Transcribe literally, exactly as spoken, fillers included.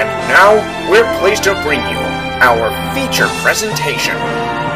And now, we're pleased to bring you our feature presentation.